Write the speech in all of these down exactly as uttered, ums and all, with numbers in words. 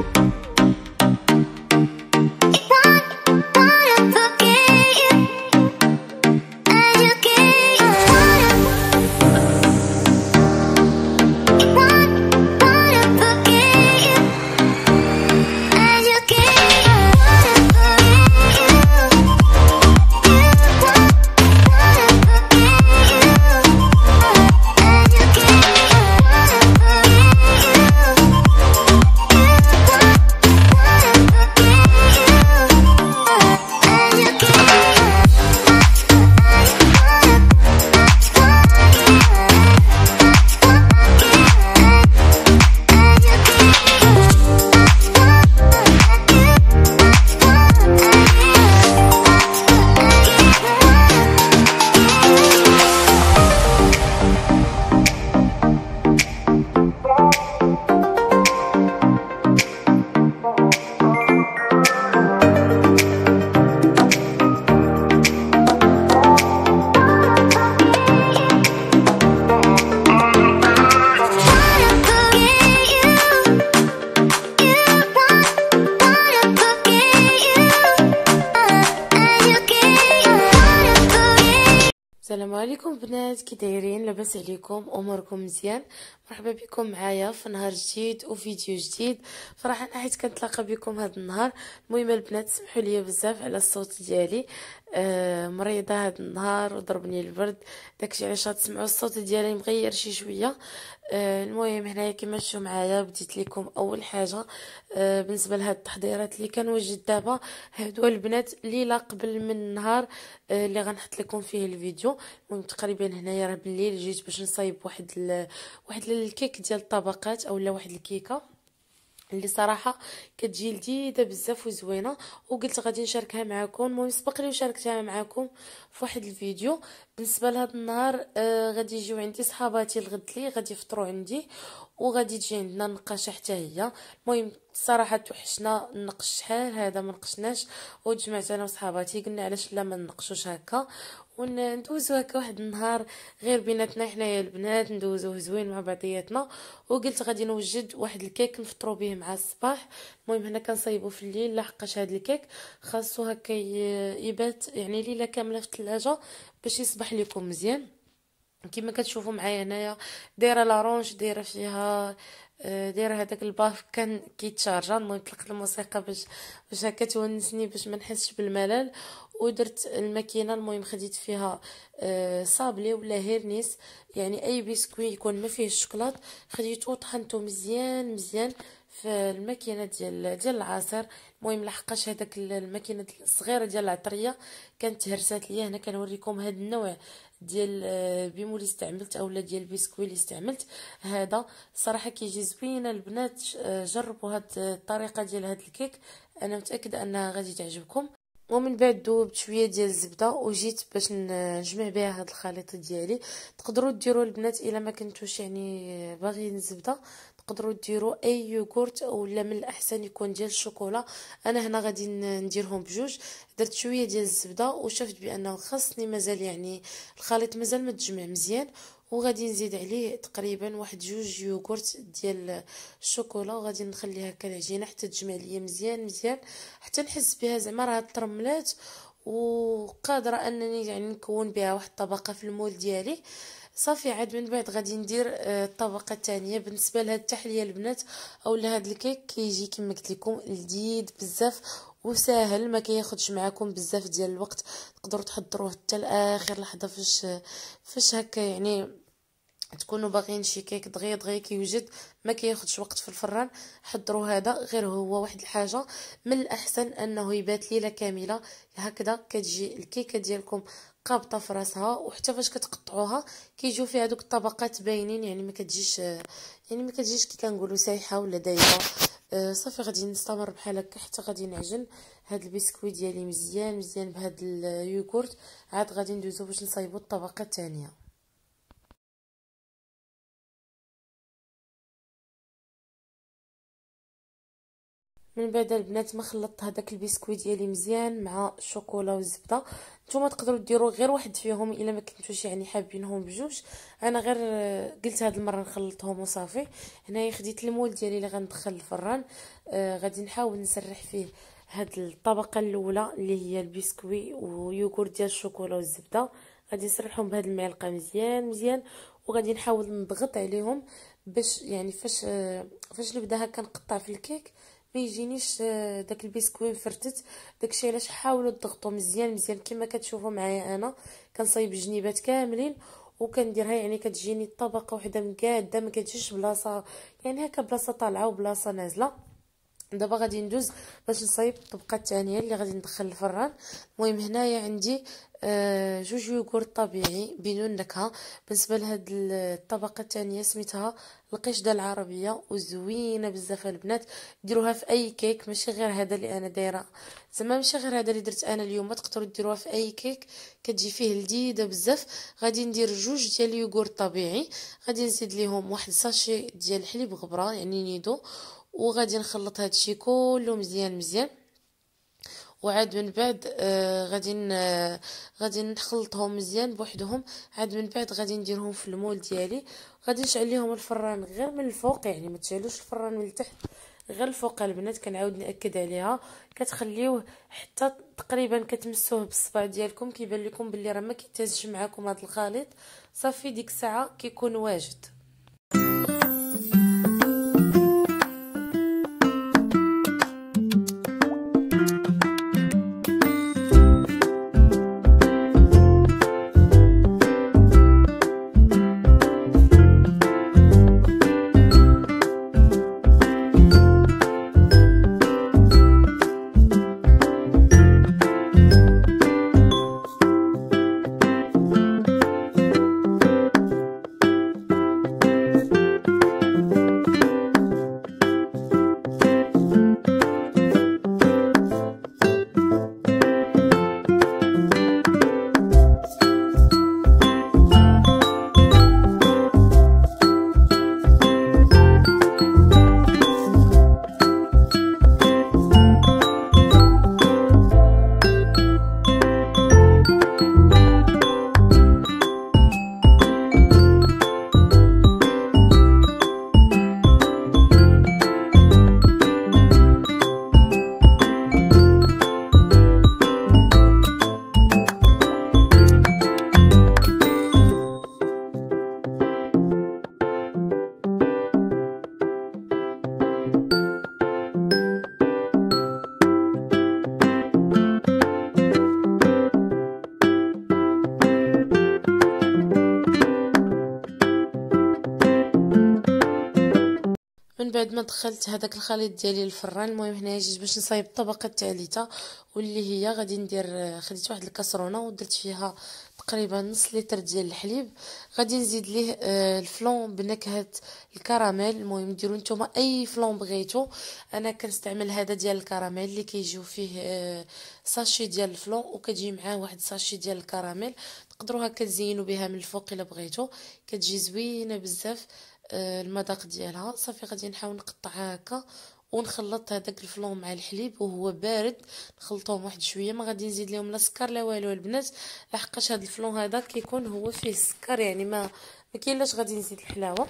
السلام عليكم بنات، كي دايرين؟ لاباس عليكم؟ اموركم مزيان؟ مرحبا بكم معايا في نهار جديد وفيديو جديد. فرحان حيت كنتلاقى بكم هذا النهار. المهم البنات سمحوا لي بزاف على الصوت ديالي، آه مريضه هذا النهار وضربني البرد، داكشي علاش غتسمعوا الصوت ديالي مغير شي شويه. آه المهم هنايا كما تشوفوا معايا بديت لكم اول حاجه آه بالنسبه لهاد التحضيرات اللي كنوجد دابا. هادو البنات ليله قبل من النهار آه اللي غنحط لكم فيه الفيديو. المهم تقريبا هنايا راه بالليل جيت باش نصايب واحد ال... واحد الكيك ديال الطبقات اولا واحد الكيكه اللي صراحه كتجي لذيذه بزاف وزوينه، وقلت غادي نشاركها معكم. المهم سبق لي وشاركتها معكم في واحد الفيديو. بالنسبه لهذا النهار آه غادي يجيو عندي صحاباتي الغد لي غادي يفطروا عندي، وغادي تجي عندنا النقاشه حتى هي. المهم الصراحه توحشنا ننقش، شحال هذا ما نقشناش، وتجمعت انا وصحاباتي قلنا علاش لا ما ننقشوش هكا وندوزو هكا واحد النهار غير بيناتنا حنايا البنات، ندوزوه زوين مع بعضياتنا. وقلت غادي نوجد واحد الكيك نفطروا به مع الصباح. المهم هنا كنصايبو في الليل، لحقاش هاد الكيك خاصو هكا يبات يعني ليله كامله في الثلاجه باش يصبح لكم مزيان. كما كتشوفوا معايا هنايا دايره لارونج، دايره فيها دايره هذاك الباف كان كيتشارجا. المهم طلقت الموسيقى باش باش هكا تونسني باش ما نحسش بالملل، ودرت الماكينه. المهم خديت فيها صابلي ولا هيرنيس، يعني اي بسكوي يكون ما فيه الشوكولات، خديته طحنته مزيان مزيان في الماكينه ديال ديال العصير. المهم لحقاش هذاك الماكينه الصغيره ديال العطريه كانت تهرسات ليا. هنا كنوريكم هذا النوع ديال بيمو اللي استعملت اولا ديال البسكوي اللي استعملت. هذا صراحه كيجي زوين البنات، جربوا هاد الطريقه ديال هاد الكيك، انا متاكده انها غادي تعجبكم. ومن بعد دوبت شويه ديال الزبده وجيت باش نجمع بها هاد الخليط ديالي. تقدروا ديروا البنات الا ما كنتوش يعني باغيين الزبده، تقدروا ديروا اي يوغورت اولا من الاحسن يكون ديال الشوكولا. انا هنا غادي نديرهم بجوج. درت شويه ديال الزبده وشفت بانه خاصني مازال يعني الخليط مازال ما تجمع مزيان، وغادي نزيد عليه تقريبا واحد جوج يوغورت ديال الشوكولا، وغادي نخليها هكا العجينه حتى تجمع ليا مزيان مزيان حتى نحس بها زعما راه ترملات، وقادره انني يعني نكون بها واحد الطبقه في المول ديالي. صافي عاد من بعد غادي ندير الطبقه الثانيه. بالنسبه لهاد التحليه البنات اولا هاد الكيك كيجي كما قلت لكم لذيذ بزاف وسهل، ما كياخذش معكم بزاف ديال الوقت، تقدروا تحضروه حتى لاخر لحظه فاش فاش هكا يعني تكونوا باغيين شي كيك دغيا دغيا كيوجد، ما كياخذش وقت في الفران. حضروا هذا. غير هو واحد الحاجه من الاحسن انه يبات ليله كامله هكذا، كتجي الكيكه ديالكم قابطه في راسها، وحتى فاش كتقطعوها كيجيو فيها دوك الطبقات باينين، يعني ما كتجيش يعني ما كتجيش كي كنقولوا سايحه ولا دايبه. آه صافي غادي نستمر بحال هكا حتى غادي نعجن هاد البسكوي ديالي مزيان مزيان بهاد اليوغورت. عاد غادي ندوزو باش نصايبوا الطبقه الثانيه. من بعد البنات ما خلطت هذاك البسكويت ديالي مزيان مع الشوكولا والزبده. نتوما تقدروا ديروا غير واحد فيهم الا ما كنتوش يعني حابينهم بجوج. انا غير قلت هاد المره نخلطهم وصافي. هنايا خديت المول ديالي اللي غندخل الفران. آه غادي نحاول نسرح فيه هاد الطبقه الاولى اللي هي البسكوي ويوغورت ديال الشوكولا والزبده. غادي نسرحهم بهاد المعلقه مزيان مزيان، وغادي نحاول نضغط عليهم باش يعني فاش آه فاش نبدا هكا نقطع في الكيك ما يجينيش داك البسكوي مفرتت. داكشي علاش حاولوا تضغطوا مزيان مزيان كما كتشوفوا معايا. انا كنصايب الجنيبات كاملين وكنديرها يعني كتجيني طبقه وحده مقاده، ما كتجيش بلاصه يعني هكا بلاصه طالعه وبلاصه نازله. دابا غادي ندوز باش نصايب الطبقه الثانيه اللي غادي ندخل الفران. المهم هنايا عندي آه جوج يوغورت طبيعي بدون نكهه. بالنسبه لهاد الطبقه الثانيه سميتها القشده العربيه وزوينه بزاف البنات. ديروها في اي كيك ماشي غير هذا اللي انا دايره، زعما ماشي غير هذا اللي درت انا اليوم، تقدروا ديروها في اي كيك كتجي فيه لذيذه بزاف. غادي ندير جوج ديال اليوغورت طبيعي، غادي نزيد ليهم واحد ساشي ديال الحليب غبره يعني نيدو، وغادي نخلط هادشي كله مزيان مزيان. وعاد من بعد آه غادي آه غادي نخلطهم مزيان بوحدهم. عاد من بعد غادي نديرهم في المول ديالي. غادي نشعل ليهم الفران غير من الفوق، يعني ما تشعلوش الفران من التحت، غير الفوق البنات. كنعاود ناكد عليها، كتخليوه حتى تقريبا كتمسوه بالصبع ديالكم كيبان لكم باللي راه ما كيتهزش معاكم هذا الخليط. صافي ديك الساعه كيكون واجد. من بعد ما دخلت هذاك الخليط ديالي للفران، المهم هنايا جيت باش نصايب الطبقه الثالثه واللي هي غادي ندير. خديت واحد الكاسرونه ودرت فيها تقريبا نص لتر ديال الحليب. غادي نزيد ليه الفلون بنكهه الكراميل. المهم ديروا نتوما اي فلون بغيتو، انا كنستعمل هذا ديال الكراميل اللي كيجيو فيه ساشي ديال الفلون وكتجي معاه واحد ساشي ديال الكراميل. تقدروا هكا تزينوا بها من الفوق الا بغيتو، كتجي زوينه بزاف المذاق ديالها. صافي غادي نحاول نقطعها هكا ونخلط هذاك الفلون مع الحليب وهو بارد، نخلطهم واحد شويه. ما غادي نزيد لهم لا سكر لا والو البنات، لحقاش هذا الفلون هذا كيكون هو فيه السكر، يعني ما ما كاين لاش غادي نزيد الحلاوه.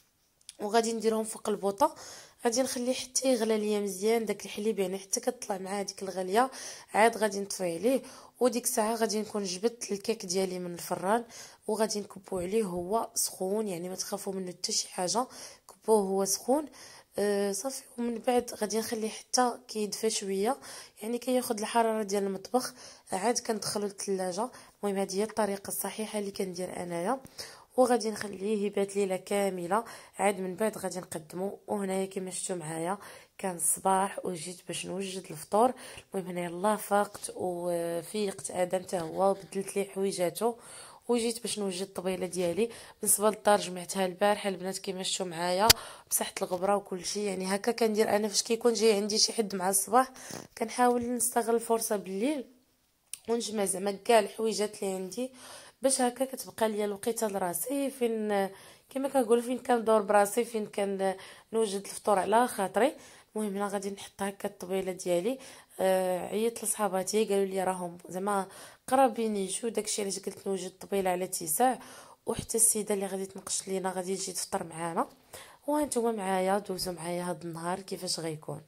وغادي نديرهم فوق البوطه، غادي نخليه حتى يغلى ليا مزيان داك الحليب، يعني حتى كتطلع مع هذيك الغليه. عاد غادي نطفي عليه، وديك الساعه غادي نكون جبت الكيك ديالي من الفران وغادي نكبو عليه هو سخون، يعني ما تخافوا منه حتى شي حاجه، كبوه هو سخون. أه صافي. ومن بعد غادي نخليه حتى كيدفى شويه، يعني كياخذ الحراره ديال المطبخ. عاد كندخلو للثلاجه. المهم هذه هي الطريقه الصحيحه اللي كندير انايا، وغادي نخليه يبات ليله كامله. عاد من بعد غادي نقدمو. وهنايا كما شفتوا معايا كان الصباح وجيت باش نوجد الفطور. المهم هنايا الله فاقت وفيقت ادم حتى هو وبدلت ليه حويجاتو وجيت باش نوجد الطبيله ديالي. بالنسبه للدار جمعتها البارحه البنات كما شفتوا معايا، مسحت الغبره وكل شيء. يعني هكا كندير انا فاش كيكون جاي عندي شي حد مع الصباح، كنحاول نستغل الفرصه بالليل ونجمع زعما كاع الحويجات اللي عندي باش هكا كتبقى ليا الوقيته لراسي فين كما كنقول فين كندور براسي، فين كان نوجد الفطور على خاطري. المهم هنا غادي نحط هكا الطبيله ديالي. آه عيطت لصحاباتي قالوا لي راهم زعما قرابين يجوا، داكشي علاش قلت نوجد الطبيله على اتساع. وحتى السيده اللي غادي تنقش لينا غادي تجي تفطر معانا، وهانتوما معايا دوزوا معايا هاد النهار كيفاش غيكون.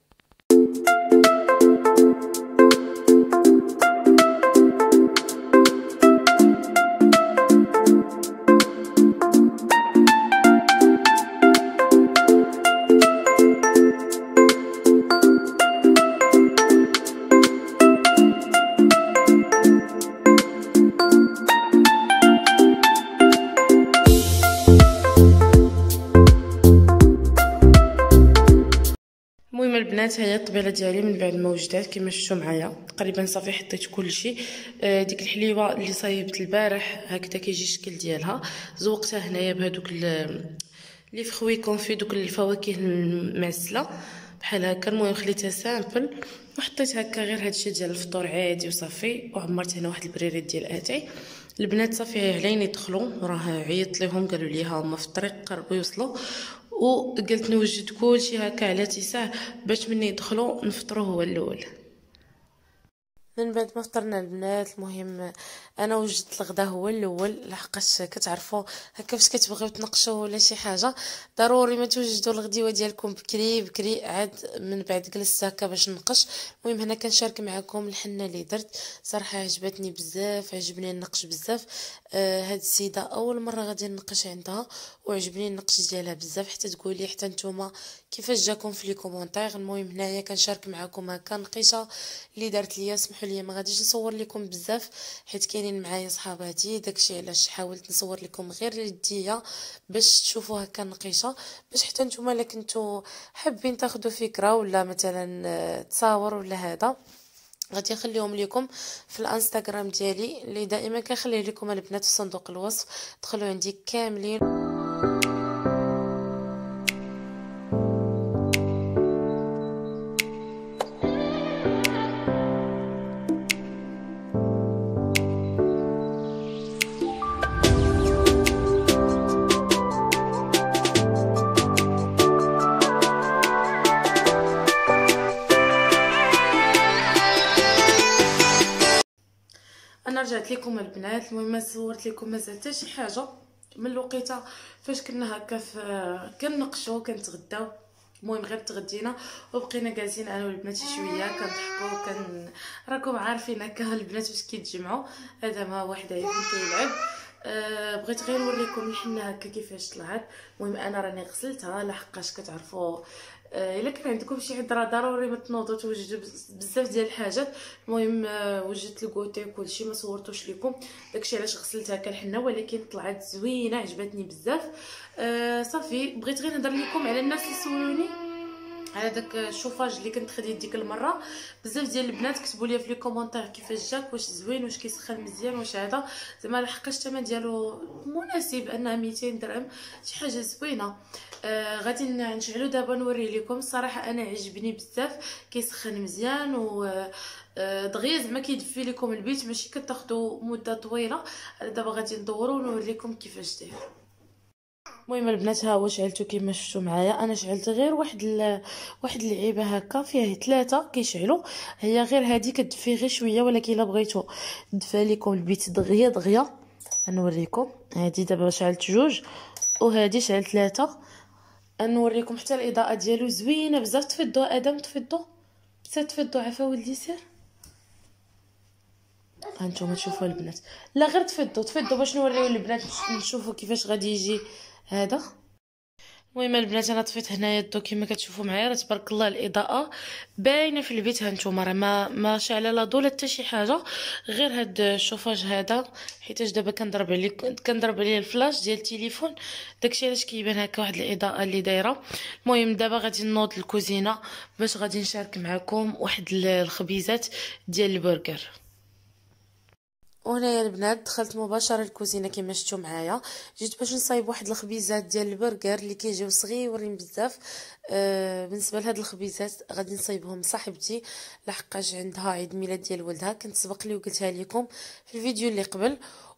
المهم البنات هي الطبيله ديالي من بعد ما وجدات كما شفتوا معايا تقريبا صافي حطيت كلشي. آه ديك الحليوه اللي صايبت البارح هكذا كيجي الشكل ديالها، زوقتها هنايا بهذوك لي فخوي كونفي، دوك الفواكه المعسله بحال هكا. المهم خليتها سامبل وحطيت هكا غير هادشي ديال الفطور عادي وصافي، وعمرت هنا واحد البريريت ديال اتاي. البنات صافي علينا يدخلوا، راه عيطت ليهم قالوا لي ها هما في الطريق قربوا يوصلوا، وقلت نوجد كلشي هكا على اتساع باش مني يدخلوا نفطروا هو الاول. من بعد ما فطرنا البنات المهم انا وجدت الغدا هو الاول، لحقاش كتعرفوا هكا فاش كتبغيو تنقشوا ولا شي حاجه ضروري ما توجدوا الغديوه ديالكم بكري بكري عاد من بعد جلست هكا باش نقش. المهم هنا كنشارك معكم الحنه اللي درت، صراحه عجبتني بزاف، عجبني النقش بزاف. آه هاد السيده اول مره غادي نقش عندها وعجبني النقش ديالها بزاف، حتى تقولي حتى نتوما كيفاش جاكم في لي كومونتير. المهم هنايا كنشارك معكم هكا نقيشه اللي دارت ليا. سمحوا لي ما غاديش نصور لكم بزاف حيت كاينين معايا صحاباتي، داكشي علاش حاولت نصور لكم غير اليديه باش تشوفوا هكا نقيشه، باش حتى نتوما الا كنتو حابين تاخذوا فكره ولا مثلا تصاور ولا هذا غادي نخليهم لكم في الانستغرام ديالي اللي دائما كنخليه لكم البنات في صندوق الوصف. دخلوا عندي كاملين. انا رجعت لكم البنات. المهم ما صورت لكم مازال حتى شي حاجه من الوقيته فاش كنا هكا في كنقشوا كنتغداو. المهم غير تغدينا وبقينا جالسين انا والبنات شويه كنضحكوا كن راكم عارفين هكا البنات فاش كيتجمعوا. هذا ما واحد فين كيلعب. أه بغيت غير نوريكم الحنه هكا كيفاش طلعت. المهم انا راني غسلتها لحقاش كتعرفوا آه الا كان عندكم شي عذره ضروري ما تنوضوا توجدوا بزاف ديال الحاجات. المهم آه وجدت الكوتي كلشي ما صورتوش لكم، داكشي علاش غسلتها كالحنه، ولكن طلعت زوينه عجبتني بزاف. آه صافي بغيت غير نهضر لكم على الناس اللي سولوني على داك الشوفاج اللي كنت خديت ديك المره. بزاف ديال البنات كتبوا لي في لي كومونتير كيفاش جاك، واش زوين، واش كيسخن مزيان، واش هذا زعما لحقاش الثمن ديالو مناسب انها ميتين درهم، شي حاجه زوينه. آه غادي نشعلو دابا نوريه لكم. الصراحه انا عجبني بزاف، كيسخن مزيان و آه دغيا زعما كيدفي لكم البيت، ماشي كتاخذوا مده طويله. دابا غادي ندورو ونوريكم كيفاش داير. المهم البنات ها هو شعلته كما شفتوا معايا. انا شعلت غير واحد ال... واحد اللعيبه هكا فيها ثلاثه كيشعلوا، هي غير هذه كتدفي غير شويه، ولكن الا بغيتو دفى لكم البيت دغيا دغيا غنوريكم. هذه دابا شعلت جوج وهذه شعلت ثلاثه. نوريكم حتى الاضاءه ديالو زوينه بزاف. طفي الضوء ادم، طفي الضوء، سير طفي الضوء عفا ولدي سير. هانتوما تشوفوا البنات، لا غير طفي الضوء، طفي الضوء باش نوريو البنات نشوفوا كيفاش غادي يجي هذا. المهم البنات انا طفيت هنايا الضو كما كتشوفوا معايا، راه تبارك الله الاضاءه باينه في البيت. هانتوما راه ما ما شاعله لا ضو لا حتى شي حاجه، غير هاد الشوفاج هذا حيتاش دابا كنضرب عليه كنضرب عليه الفلاش ديال التليفون، داكشي علاش كيبان هكا واحد الاضاءه اللي دايره. المهم دابا غادي نوض الكوزينه باش غادي نشارك معكم واحد الخبيزات ديال البرجر. وهنايا البنات دخلت مباشره الكوزينه كما شفتوا معايا. جيت باش نصايب واحد الخبيزات ديال البرجر اللي كيجيو صغيورين بزاف. آه بالنسبه لهاد الخبيزات غادي نصايبهم صاحبتي لحقاش عندها عيد ميلاد ديال ولدها، كنت سبق لي وقلتها لكم في الفيديو اللي قبل.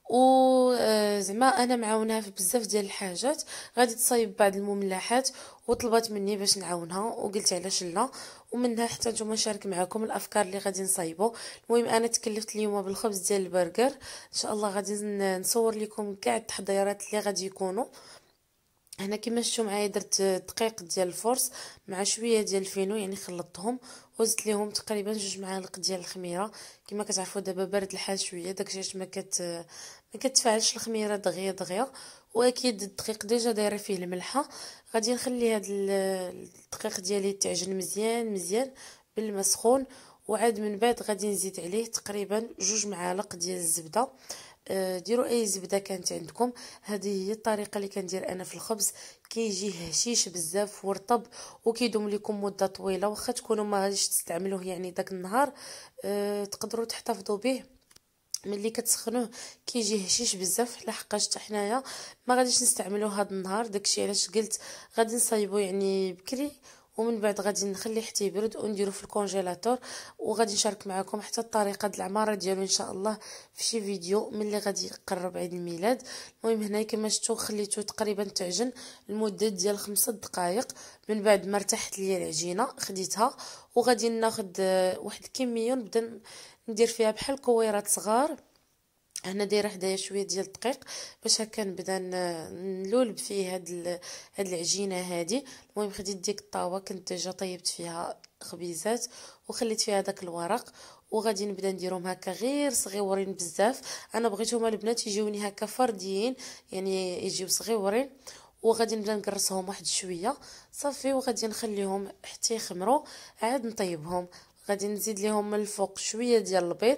وزعما انا معاونها في بزاف ديال الحاجات. غادي تصايب بعض المملحات وطلبات مني باش نعاونها وقلت علاش لا، ومنها حتى نتوما نشارك معكم الافكار اللي غادي نصايبو. المهم انا تكلفت اليوم بالخبز ديال البرجر، ان شاء الله غادي نصور لكم كاع التحضيرات اللي غادي يكونوا هنا. كما شفتوا معايا درت دقيق ديال الفرص مع شويه ديال الفينو، يعني خلطتهم وزدت ليهم تقريبا جوج معالق ديال الخميره. كما كتعرفوا دابا بارد الحال شويه، داكشي علاش ما كت ما كتفعلش الخميره دغيا دغيا. واكيد الدقيق ديجا دايره فيه الملحه. غادي نخلي هذا الدقيق ديالي يتعجن مزيان مزيان بالماء سخون، وعاد من بعد غادي نزيد عليه تقريبا جوج معالق ديال الزبده. ديروا اي زبده كانت عندكم. هذه هي الطريقه اللي كندير انا في الخبز، كيجي هشيش بزاف ورطب وكيدوم لكم مده طويله. واخا تكونوا ما غاديش تستعملوه يعني داك النهار، أه تقدروا تحتفظوا به ملي كتسخنوه كيجي هشيش بزاف. لحقاش حتى حنايا ما غاديش نستعملوه هذا النهار، داكشي علاش قلت غادي نصايبو يعني بكري، ومن بعد غادي نخليه حتى يبرد ونديرو في الكونجيلاتور. وغادي نشارك معكم حتى الطريقه د العماره ديالو ان شاء الله في شي فيديو ملي غادي يقرب عيد الميلاد. المهم هنا كما شفتوا خليته تقريبا تعجن لمده ديال خمسة دقائق. من بعد ما ارتاحت ليا العجينه خديتها وغادي ناخذ واحد الكميه ونبدا ندير فيها بحال كويرات صغار. انا دايره حدايا شويه ديال الدقيق باش هكا نبدا نلولب فيه هاد هاد العجينه هادي. المهم خديت ديك الطاوه كنت ديجا طيبت فيها خبيزات وخليت فيها داك الورق، وغادي نبدا نديرهم هكا غير صغيورين بزاف. انا بغيتهم البنات يجيوني هكا فرديين يعني يجيو صغيورين، وغادي نبدا نقرصهم واحد شويه صافي، وغادي نخليهم حتى يخمروا عاد نطيبهم. غادي نزيد لهم من الفوق شويه ديال البيض.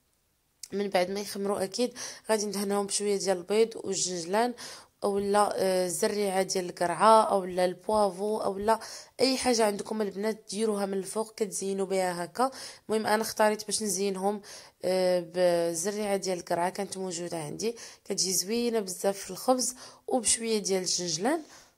من بعد ما يخمروا اكيد غادي ندهنهم بشويه ديال البيض والجنجلان اولا الزريعه ديال القرعه اولا البوافو اولا اي حاجه عندكم البنات ديروها من الفوق كتزينوا بها هكا. المهم انا اختاريت باش نزينهم بالزريعه ديال القرعه كانت موجوده عندي، كتجي زوينه بزاف في الخبز، وبشويه ديال الجنجلان.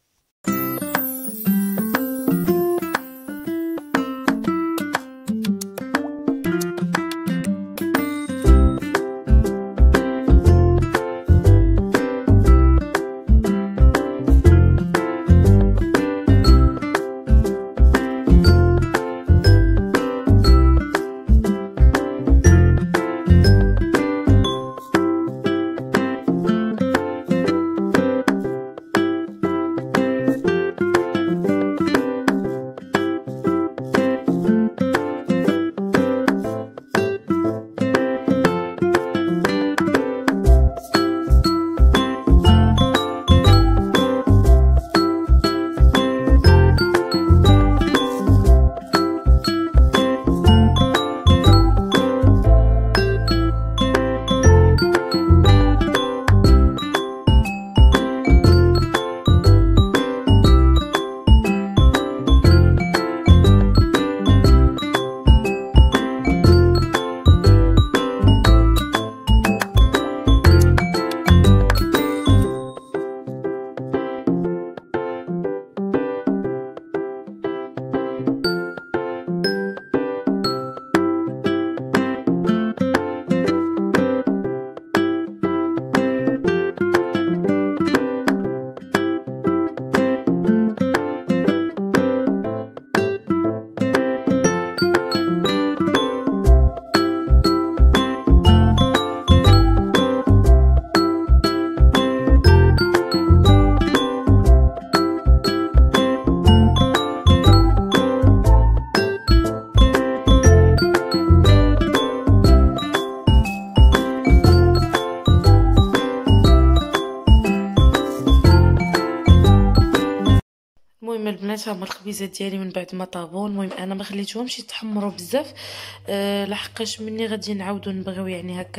المهم البنات هما الخبيزات ديالي من بعد ما طابوا. المهم انا ما خليتهمش يتحمروا بزاف أه لحقاش ملي غادي نعاودو نبغيو يعني هكا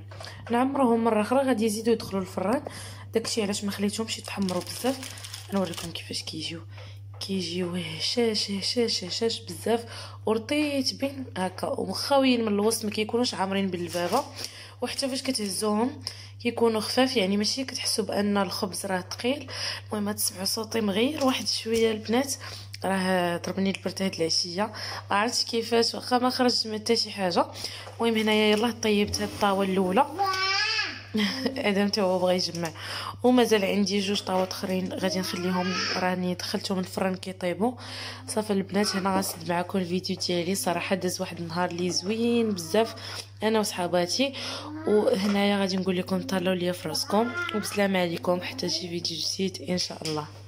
نعمروهم مره اخرى غادي يزيدوا يدخلوا الفران، داكشي علاش ما خليتهمش يتحمروا بزاف. نوريكم كيفاش كيجيو كيجيو هشاش هشاش هشاش بزاف ورطيت بين هكا ومخاويين من الوسط، ما كيكونوش عامرين باللبابه، وحتى فاش كتهزوهم كيكونوا خفاف، يعني ماشي كتحسوا بان الخبز راه ثقيل. المهم تسمعوا صوتي مغير واحد شويه البنات، راه ضربني البرد هاد العشيه ما عرفتش كيفاش، واخا ما خرجت من حتى شي حاجه. المهم هنايا يلاه طيبت هاد الطاوه الاولى ادم تا هو بغى يجمع. ومازال عندي جوج طاوات اخرين غادي نخليهم، راني دخلتهم الفران كيطيبوا. صافي البنات، هنا غنسد معكم الفيديو ديالي. صراحه داز واحد النهار لي زوين بزاف انا وصحاباتي، وهنايا غادي نقول لكم تهلاو ليا فراسكم، وبسلامه عليكم حتى شي فيديو جديد ان شاء الله.